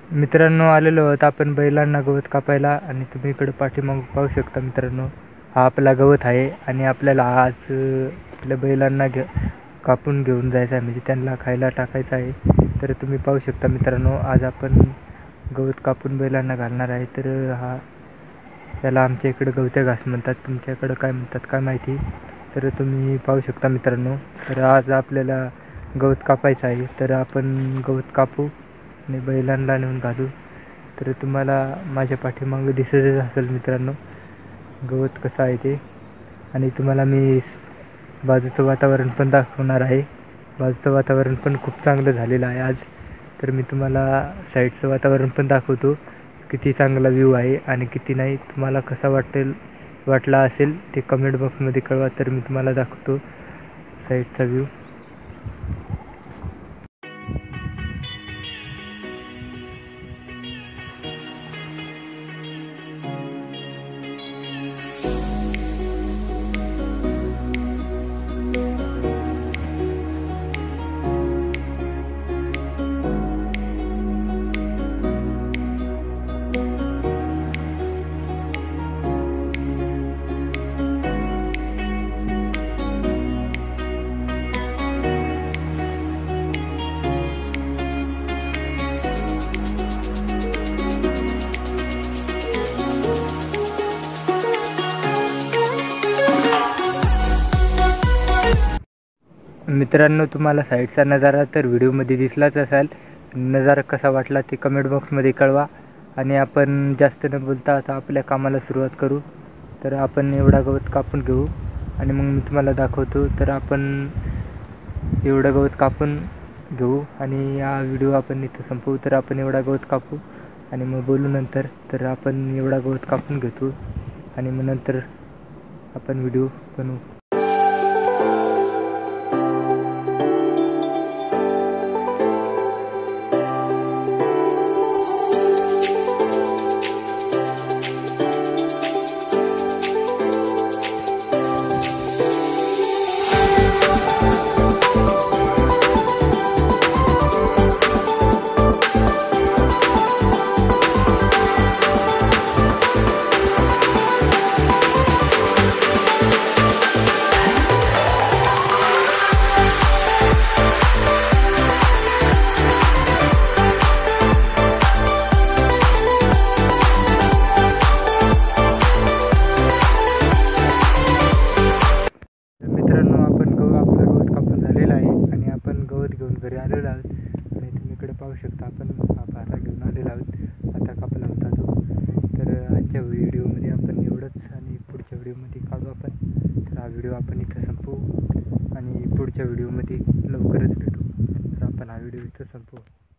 मित्रांनो, आलेलो आहोत आपण बैलांना गवत कापायला आणि तुम्ही इकडे पाठीमागं पाहू शकता मित्रांनो, हा आपला गवत आहे आणि आपल्याला आज आपल्या बैलांना कापून घेऊन जायचं आहे, म्हणजे त्यांना खायला टाकायचं आहे. तर तुम्ही पाहू शकता मित्रांनो, आज आपण गवत कापून बैलांना घालणार आहे. तर त्याला आमच्या इकडे गवत्या घास म्हणतात, तुमच्याकडे काय म्हणतात काय माहिती. तर तुम्ही पाहू शकता मित्रांनो, तर आज आपल्याला गवत कापायचं आहे. तर आपण गवत कापू आणि बैलांना नेऊन घालू. तर तुम्हाला माझ्या पाठीमागं दिसतच असेल मित्रांनो गवत कसं आहे ते. आणि तुम्हाला मी बाजूचं वातावरण पण दाखवणार आहे. बाजूचं वातावरण पण खूप चांगलं झालेलं आहे आज. तर मी तुम्हाला साईडचं वातावरण पण दाखवतो, किती चांगला व्ह्यू आहे आणि किती नाही. तुम्हाला कसा वाटला असेल ते कमेंट बॉक्समध्ये कळवा. तर मी तुम्हाला दाखवतो साईडचा व्ह्यू. मित्रांनो, तुम्हाला साईडचा नजारा तर व्हिडिओमध्ये दिसलाच असेल. नजारा कसा वाटला ते कमेंट बॉक्समध्ये कळवा. आणि आपण जास्त न बोलता आता आपल्या कामाला सुरुवात करू. तर आपण एवढा गवत कापून घेऊ आणि मग मी तुम्हाला दाखवतो. तर आपण एवढं गवत कापून घेऊ आणि हा व्हिडिओ आपण इथं संपवू. तर आपण एवढा गवत कापू आणि मग बोलू नंतर. तर आपण एवढा गवत कापून घेतो आणि मग नंतर आपण व्हिडिओ बनवू. मित्रांनो, आपलं गवत कापून झालेलं आहे आणि आपण गवत घेऊन घरी आलेलो आहोत. आणि तुम्ही इकडे पाहू शकता आपण हा भाता घेऊन आलेलो आहोत. आता कापला होता तो. तर आजच्या व्हिडिओमध्ये आपण एवढंच आणि पुढच्या व्हिडिओमध्ये काढू आपण. तर हा व्हिडिओ आपण इथं संपवू आणि पुढच्या व्हिडिओमध्ये लवकरच भेटू. तर आपण हा व्हिडिओ इथं संपवू.